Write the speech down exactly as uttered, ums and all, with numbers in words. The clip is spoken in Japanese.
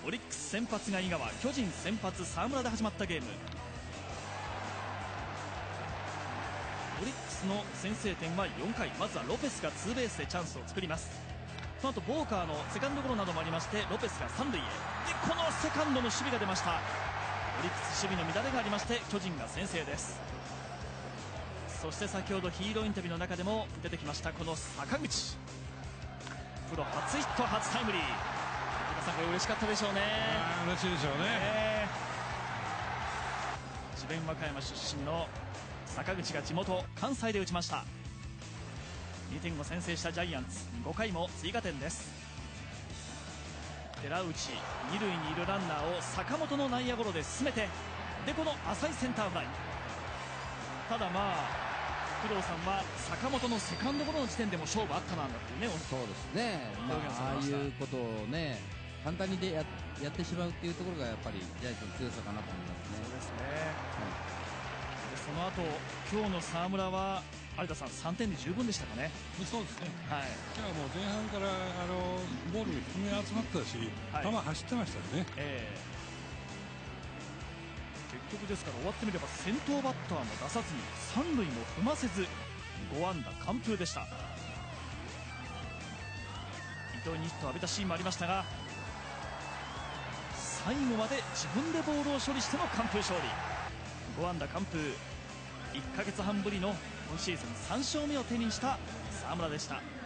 オリックス先発が井川、巨人先発沢村で始まったゲーム。オリックスの先制点はよんかい、まずはロペスがツーベースでチャンスを作ります。その後ボーカーのセカンドゴロなどもありまして、ロペスが三塁へ。でこのセカンドの守備が出ました。オリックス守備の乱れがありまして巨人が先制です。そして先ほどヒーローインタビューの中でも出てきましたこの坂口、プロ初ヒット初タイムリー。皆さんこれ嬉しかったでしょうね。 嬉しいでしょうね。 智弁和歌山出身の坂口が地元関西で打ちました。にてんを先制したジャイアンツ、ごかいも追加点です。寺内、二塁にいるランナーを坂本の内野ゴロで進めて、でこの浅いセンターフライ。ただまあ工藤さんは坂本のセカンドゴロの時点でも勝負あったなんだっていうね。 そうですね、まあ、ああいうことをね簡単にで や, やってしまうっていうところがやっぱりジャイアンツの強さかなと思いますね。 そうですね、はい、でその後今日の沢村は有田さんさんてんで十分でしたかね。 そうですね、 はい、 今日はもう前半からあのボール低め集まってたし、はい、球走ってましたよね。 えー結局ですから終わってみれば先頭バッターも出さずに三塁も踏ませずご安打完封でした。伊藤にヒットを浴びたシーンもありましたが、最後まで自分でボールを処理しての完封勝利。ご安打完封、いっかげつはんぶりの今シーズンさん勝目を手にした沢村でした。